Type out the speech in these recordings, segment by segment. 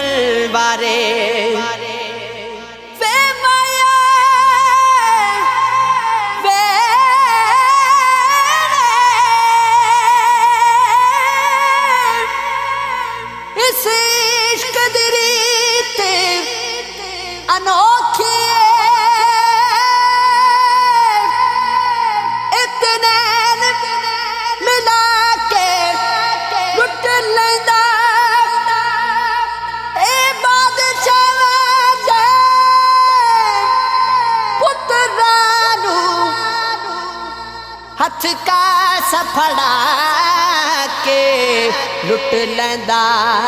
तलवारे वे माया वे इस इश्क दी रीत अनोखी इतने मिला के लुट लेंदा ए बादशाह दे पुत्रा नू हथ का सफड़ा के लुट लेंदा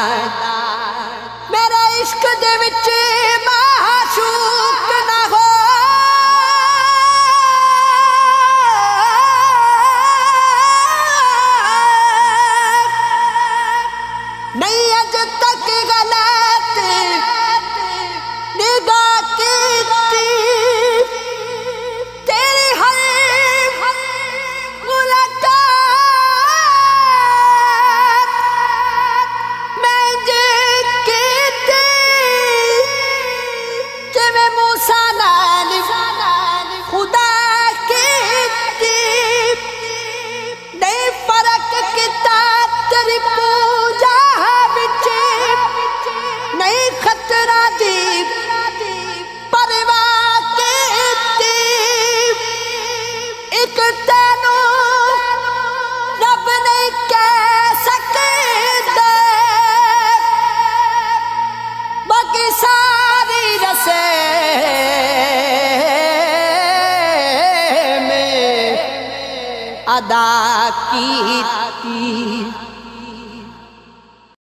मेरा इश्क दे विच माशूक ना हो नहीं अज तक गलत निगाह की तेरी हर मुलाकात मैं जे कीती जिवें मूसा नाल खुदा कीती नहीं फर्क किता तेरी पूजा नहीं खतरा दी परवाह कीती एक तेनू रब नहीं कह सकदा बाकी सारी रसे में अदा की